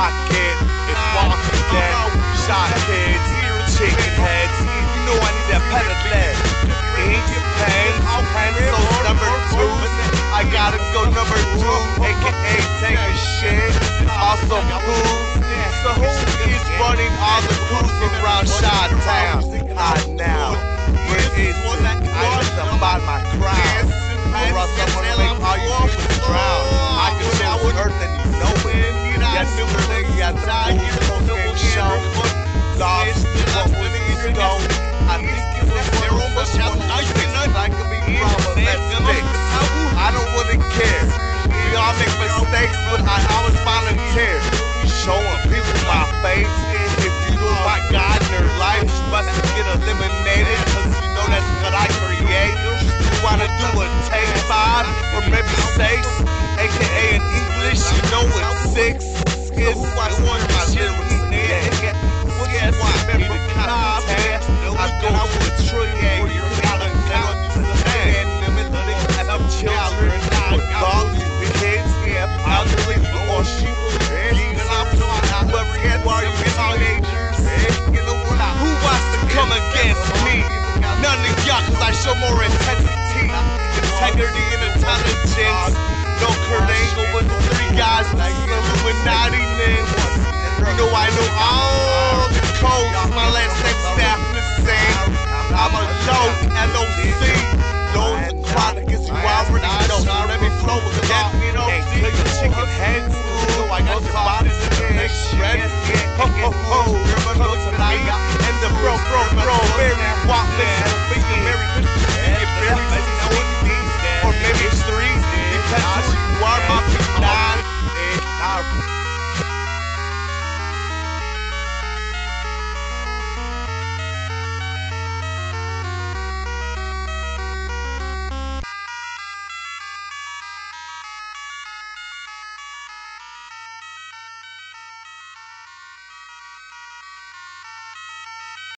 pocket. It's walking dead. Shot kids, chicken heads. You know I need that pedal lead. Ink, pens, pencils, number 2s. I gotta go number 2, aka take a shit. Also food. So who is running all the crews around Chi-Town? Now, where is it? I need to find my crown, or else I'm gonna make all you people drown. I can show earth and you know it. Yes, you think you got the fools, cocaine show. Dogs, what was the stone? I think you was one of us, I could be wrong, but let's fix. I don't really care. We all make mistakes, but I always volunteer. Showing people my face. If you know my God in your life, you must get eliminated, cause you know that's what I create. You wanna do a take 5 or maybe 6, aka in English, you know it's 6. It's one of my lyrics. Yes, I need a content. I go to a trillion where you're not understand. As I'm children, with dogs, kids, elderly, or sheep. Who wants to come against me? None of y'all, cause I show more intensity, integrity, and intelligence. No Kurt Angle, but the 3 guys with Illuminati names. You know I know all the codes, my last name staff the same. I'm a dope, L-O-C. Those are chronicles you already know. So let me flow again. Hey, kill your chicken heads. I got your bodies in the next shred. Ho ho ho, you're gonna look at me and the